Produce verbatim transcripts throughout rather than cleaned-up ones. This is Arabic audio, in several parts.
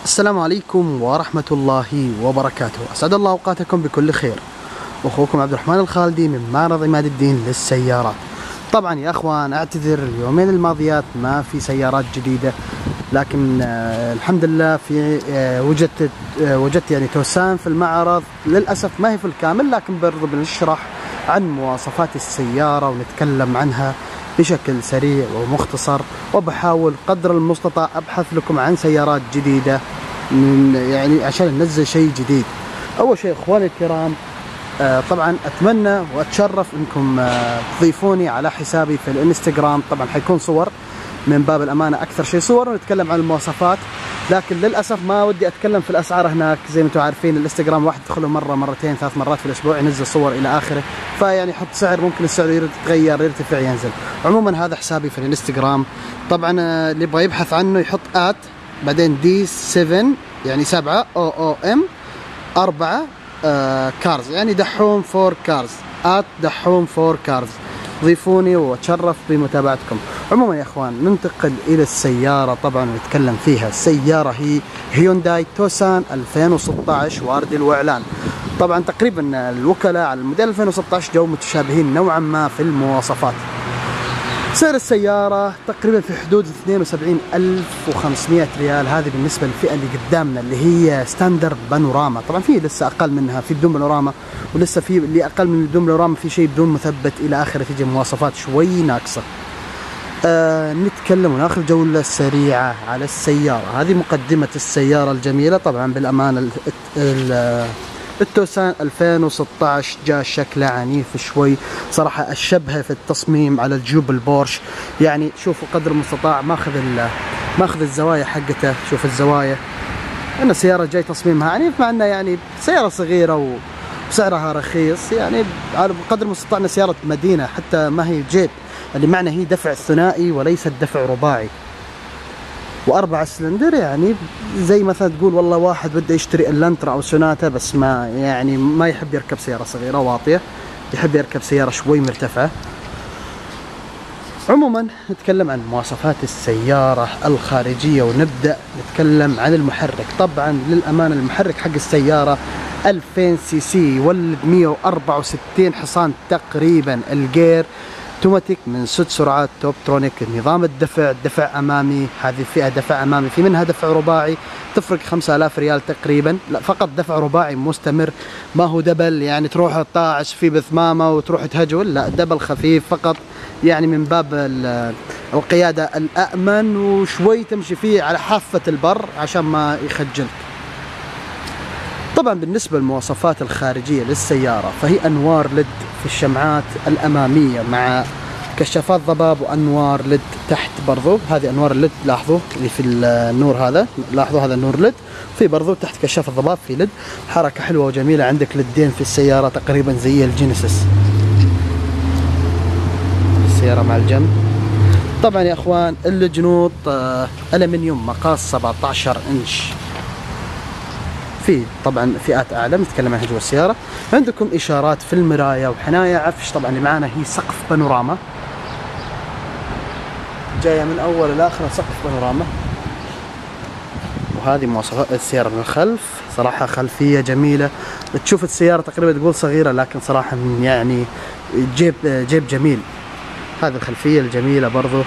السلام عليكم ورحمة الله وبركاته. أسعد الله أوقاتكم بكل خير. أخوكم عبد الرحمن الخالدي من معرض عماد الدين للسيارات. طبعا يا أخوان أعتذر، اليومين الماضيات ما في سيارات جديدة، لكن آه الحمد لله في آه وجدت آه وجدت يعني توسان في المعرض. للأسف ما هي في الكامل، لكن برضو بنشرح عن مواصفات السيارة ونتكلم عنها بشكل سريع ومختصر، وبحاول قدر المستطاع أبحث لكم عن سيارات جديدة من يعني عشان ننزل شيء جديد. أول شيء إخواني الكرام، آه طبعا أتمنى وأتشرف أنكم آه تضيفوني على حسابي في الانستغرام. طبعا حيكون صور من باب الأمانة، أكثر شيء صور، ونتكلم عن المواصفات. لكن للأسف ما ودي أتكلم في الأسعار هناك، زي ما أنتم عارفين الانستغرام واحد يدخله مرة مرتين ثلاث مرات في الأسبوع، ينزل صور إلى آخره، فيعني يحط سعر ممكن السعر يتغير يرتفع ينزل. عموما هذا حسابي في الانستغرام. طبعا اللي يبغى يبحث عنه يحط آت بعدين دي سبعة يعني سبعة او او ام أربعة آه كارز، يعني دحوم فور كارز، آت دحوم فور كارز. ضيفوني واتشرف بمتابعتكم. عموما يا اخوان ننتقل الى السياره طبعا ونتكلم فيها. السياره هي هيونداي توسان ألفين وستة عشر وارد الاعلان. طبعا تقريبا الوكلاء على الموديل ألفين وستة عشر جو متشابهين نوعا ما في المواصفات. سعر السيارة تقريبا في حدود اثنين وسبعين ألف وخمسمائة ريال. هذه بالنسبة للفئة اللي قدامنا اللي هي ستاندرد بانوراما. طبعا في لسه أقل منها، في بدون بانوراما، ولسه في اللي أقل من بدون بانوراما، في شيء بدون مثبت إلى آخره، تيجي مواصفات شوي ناقصة. آه نتكلم وناخذ جولة سريعة على السيارة. هذه مقدمة السيارة الجميلة. طبعا بالأمانة ال ال التوسان ألفين وستة عشر جاء شكله عنيف شوي صراحة، الشبه في التصميم على الجيوب البورش. يعني شوفوا قدر المستطاع ماخذ ماخذ الزوايا حقته، شوف الزوايا، ان السيارة جاي تصميمها عنيف، مع انها يعني سيارة صغيرة وسعرها رخيص. يعني بقدر المستطاع انها سيارة مدينة، حتى ما هي جيب، اللي معنى هي دفع ثنائي وليس دفع رباعي، وأربعة سلندر. يعني زي مثلا تقول والله واحد بده يشتري اللانترا أو سوناتا، بس ما يعني ما يحب يركب سيارة صغيرة واطية، يحب يركب سيارة شوي مرتفعة. عموما نتكلم عن مواصفات السيارة الخارجية، ونبدأ نتكلم عن المحرك. طبعا للأمانة المحرك حق السيارة ألفين سي سي، يولد مئة وأربعة وستين حصان تقريبا. الجير اوتوماتيك من ست سرعات توب ترونيك. نظام الدفع دفع امامي، هذه الفئه دفع امامي، في منها دفع رباعي تفرق خمسة آلاف ريال تقريبا. لا فقط دفع رباعي مستمر، ما هو دبل يعني تروح تطاعش في بثمامه وتروح تهجول، لا دبل خفيف فقط، يعني من باب القياده الامن، وشوي تمشي فيه على حافه البر عشان ما يخجلك. طبعا بالنسبة للمواصفات الخارجية للسيارة، فهي أنوار ليد في الشمعات الأمامية مع كشافات ضباب وأنوار ليد تحت برضو. هذه أنوار الليد، لاحظوا اللي في النور هذا، لاحظوا هذا النور ليد، في برضو تحت كشاف الضباب في ليد. حركة حلوة وجميلة، عندك ليدين في السيارة تقريبا زي الجينيسيس. السيارة مع الجنب. طبعا يا أخوان الجنوط ألمنيوم مقاس سبعة عشر إنش. في طبعا فئات اعلى نتكلم عنها جوا السياره. عندكم اشارات في المرايه وحنايه عفش. طبعا اللي معانا هي سقف بانوراما، جايه من اول لاخر سقف بانوراما. وهذه مواصفات السياره من الخلف. صراحه خلفيه جميله، تشوف السياره تقريبا تقول صغيره، لكن صراحه يعني جيب جيب جميل. هذه الخلفيه الجميله برضو،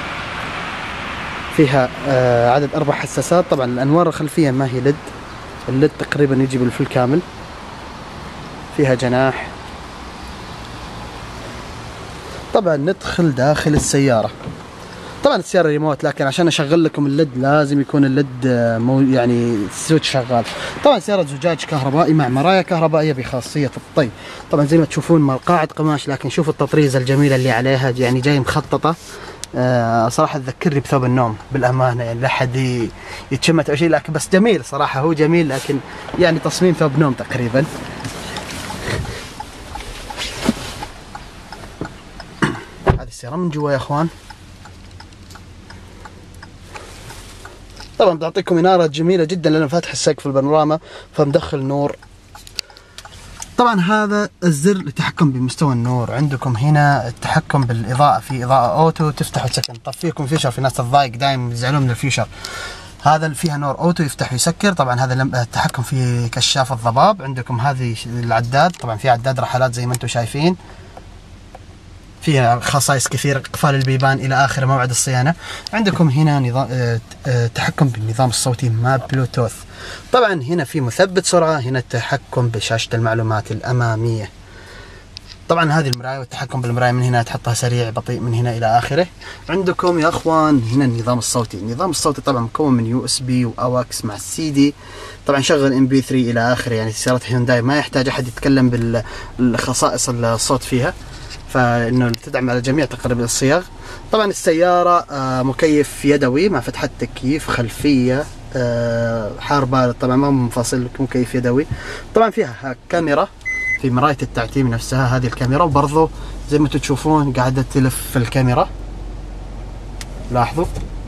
فيها عدد اربع حساسات. طبعا الانوار الخلفيه ما هي ليد، الليد تقريبا يجي بالفل كامل. فيها جناح. طبعا ندخل داخل السيارة. طبعا السيارة ريموت، لكن عشان اشغل لكم الليد لازم يكون الليد مو يعني السويتش شغال. طبعا سيارة زجاج كهربائي مع مرايا كهربائية بخاصية الطي. طبعا زي ما تشوفون مقاعد قماش، لكن شوفوا التطريزة الجميلة اللي عليها، يعني جاي مخططة. آه صراحة تذكرني بثوب النوم بالأمانة، يعني لا أحد يتشمت أو شيء، لكن بس جميل صراحة، هو جميل، لكن يعني تصميم ثوب نوم تقريبا. هذه السيارة من جوا يا أخوان. طبعا بتعطيكم إنارة جميلة جدا لأنه فاتح السقف البانوراما، فمدخل نور. طبعا هذا الزر للتحكم بمستوى النور. عندكم هنا التحكم بالاضاءه، في اضاءه اوتو، تفتح وتسكن، تطفيكم فيشر، في ناس تضايق دائما يزعلون من الفيشر. هذا اللي فيها نور اوتو يفتح ويسكر. طبعا هذا التحكم في كشاف الضباب. عندكم هذه العداد، طبعا في عداد رحلات زي ما انتم شايفين، فيها خصائص كثيرة، اقفال البيبان الى اخر موعد الصيانة. عندكم هنا نظام اه اه تحكم بالنظام الصوتي مع بلوتوث. طبعا هنا في مثبت سرعة، هنا التحكم بشاشة المعلومات الامامية. طبعا هذه المراية والتحكم بالمراية من هنا، تحطها سريع بطيء من هنا الى اخره. عندكم يا اخوان هنا النظام الصوتي. النظام الصوتي طبعا مكون من يو اس بي واواكس مع السي دي. طبعا شغل ام بي ثلاثة الى اخره، يعني سيارات هيونداي ما يحتاج احد يتكلم بالخصائص الصوت فيها، فانه تدعم على جميع تقريبا الصيغ. طبعا السيارة مكيف يدوي مع فتحة تكييف خلفية حار بارد، طبعا ما منفصل، مكيف يدوي. طبعا فيها كاميرا في مراية التعتيم نفسها، هذه الكاميرا، وبرضه زي ما تشوفون قاعدة تلف الكاميرا، لاحظوا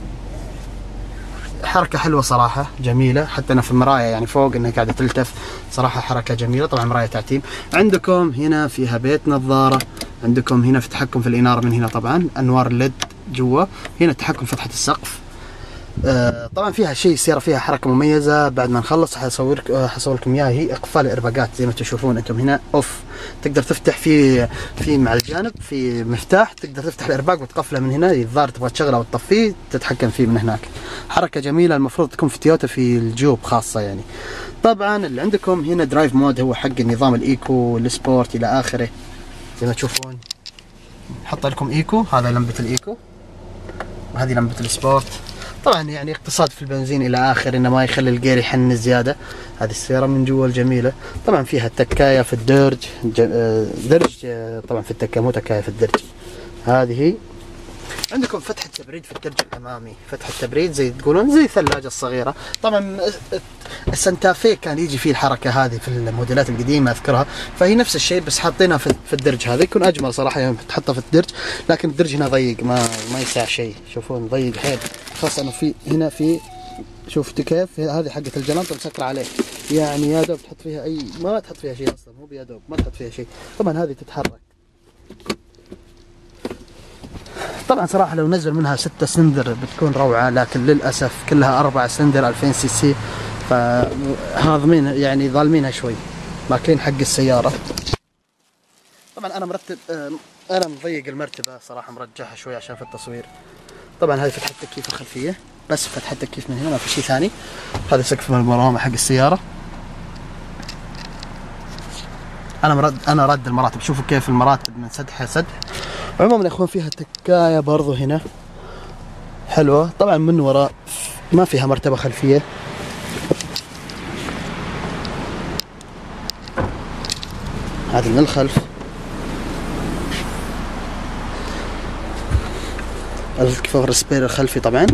حركة حلوة صراحة جميلة. حتى أنا في المراية يعني فوق إنها قاعدة تلتف، صراحة حركة جميلة. طبعا مراية تعتيم. عندكم هنا فيها بيت نظارة. عندكم هنا في تحكم في الإنارة من هنا، طبعا أنوار الليد جوا. هنا تحكم فتحة السقف. آه طبعا فيها شيء السيارة فيها حركة مميزة، بعد ما نخلص حصور حصور لكم اياها. هي اقفال الارباقات زي ما تشوفون انتم هنا اوف، تقدر تفتح في في مع الجانب في مفتاح، تقدر تفتح الارباق وتقفله من هنا. الظاهر تبغى تشغله او تطفيه تتحكم فيه من هناك. حركة جميلة، المفروض تكون في تويوتا في الجوب خاصة يعني. طبعا اللي عندكم هنا درايف مود، هو حق النظام الايكو والسبورت الى اخره زي ما تشوفون. حط لكم ايكو، هذا لمبة الايكو وهذه لمبة السبورت. طبعا يعني اقتصاد في البنزين الى اخر، انه ما يخلي الجير يحن زياده. هذه السياره من جوا الجميله. طبعا فيها تكايه في الدرج، درج طبعا في التكايه، مو تكايه في الدرج. هذه عندكم فتحة تبريد في الدرج الامامي، فتحة تبريد زي تقولون زي الثلاجة الصغيرة. طبعا السنتافيه كان يجي فيه الحركة هذه في الموديلات القديمة اذكرها، فهي نفس الشيء بس حاطينها في الدرج. هذا يكون اجمل صراحة يوم تحطها في الدرج، لكن الدرج هنا ضيق، ما ما يسع شيء. شوفون ضيق حيل، خاصة انه في هنا في، شوفت كيف هذه حقة الجلنطة مسكرة عليه، يعني يا دوب تحط فيها اي، ما تحط فيها شيء اصلا، مو بيا دوب ما تحط فيها شيء. طبعا هذه تتحرك. طبعا صراحة لو نزل منها ستة سلندر بتكون روعة، لكن للأسف كلها أربعة سلندر ألفين سي سي، فهاضمين يعني ظالمينها شوي، ماكلين حق السيارة. طبعا أنا مرتب، أنا مضيق المرتبة صراحة، مرجعها شوي عشان في التصوير. طبعا هذه فتحة التكييف الخلفية، بس فتحة التكييف من هنا، ما في شيء ثاني. هذا سقف المرامة حق السيارة. أنا مرد أنا رد المراتب، شوفوا كيف المراتب من سدح سدح. عموما يا اخوان فيها تكايه برضو هنا حلوه. طبعا من وراء ما فيها مرتبه خلفيه. هذا من الخلف. الكفر السبير الخلفي طبعا.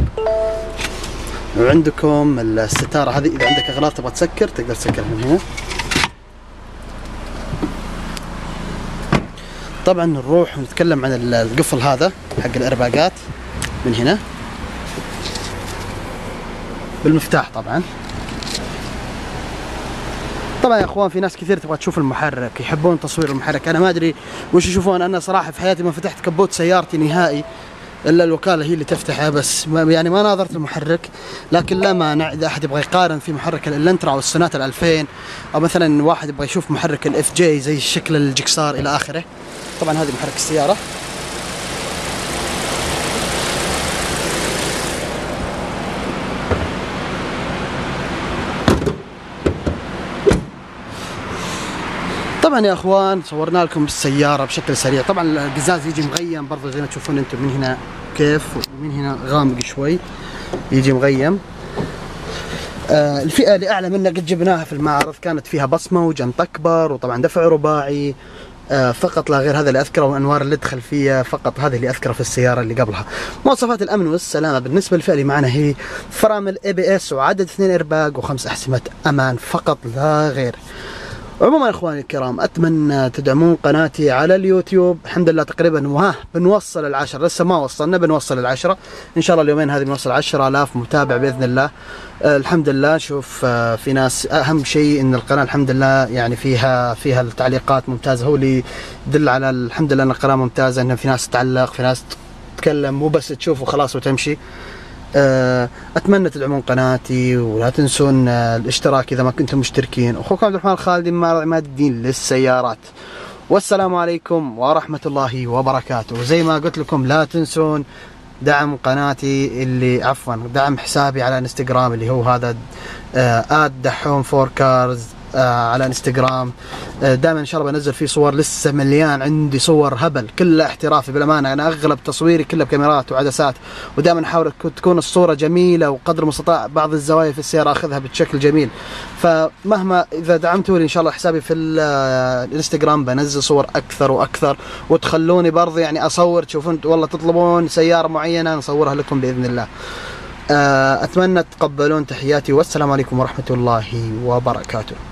وعندكم الستاره هذه، اذا عندك اغلاق تبغى تسكر تقدر تسكرها من هنا. طبعا نروح ونتكلم عن القفل هذا حق الارباقات من هنا بالمفتاح. طبعا طبعا يا اخوان في ناس كثير تبغى تشوف المحرك، يحبون تصوير المحرك. انا ما ادري وش يشوفون. انا صراحه في حياتي ما فتحت كبوت سيارتي نهائي، الا الوكاله هي اللي تفتحها، بس ما يعني ما ناظرت المحرك. لكن لا مانع اذا احد يبغى يقارن في محرك الانترا او السوناتا الألفين، او مثلا واحد يبغى يشوف محرك الاف جي زي الشكل الجكسار الى اخره. طبعا هذه محرك السياره. طبعا يا اخوان صورنا لكم السياره بشكل سريع. طبعا القزاز يجي مغيم برضه زي ما تشوفون انتم من هنا كيف، ومن هنا غامق شوي يجي مغيم. آه الفئه اللي اعلى منها قد جبناها في المعرض، كانت فيها بصمه وجنط اكبر وطبعا دفع رباعي آه فقط لا غير. هذا اللي اذكره، وانوار الليد خلفيه فقط، هذا اللي اذكره في السياره اللي قبلها. مواصفات الامن والسلامه بالنسبه للفئه اللي معنا هي فرامل اي بي اس وعدد اثنين ارباق وخمس احزمه امان فقط لا غير. عموما يا اخواني الكرام اتمنى تدعمون قناتي على اليوتيوب. الحمد لله تقريبا وها بنوصل العشرة، لسه ما وصلنا، بنوصل العشرة ان شاء الله. اليومين هذه بنوصل عشرة آلاف متابع باذن الله. آه الحمد لله. شوف آه في ناس، اهم شيء ان القناه الحمد لله يعني فيها فيها التعليقات ممتازه، هو اللي يدل على الحمد لله ان القناه ممتازه، ان في ناس تعلق، في ناس تتكلم، مو بس تشوف وخلاص وتمشي. اتمنى تدعمون قناتي، ولا تنسون الاشتراك اذا ما كنتم مشتركين. اخوكم عبد الرحمن الخالدي من معرض عماد الدين للسيارات، والسلام عليكم ورحمة الله وبركاته. وزي ما قلت لكم لا تنسون دعم قناتي اللي عفوا دعم حسابي على انستغرام اللي هو هذا آد دحوم فور كارز على انستغرام. دائما ان شاء الله بنزل فيه صور، لسه مليان عندي صور هبل كلها احترافي بالامانه. انا اغلب تصويري كله بكاميرات وعدسات، ودائما احاول تكون الصوره جميله وقدر المستطاع بعض الزوايا في السياره اخذها بشكل جميل. فمهما اذا دعمتوني ان شاء الله حسابي في الانستغرام بنزل صور اكثر واكثر، وتخلوني برضه يعني اصور، تشوفون والله تطلبون سياره معينه نصورها لكم باذن الله. اتمنى تتقبلون تحياتي، والسلام عليكم ورحمه الله وبركاته.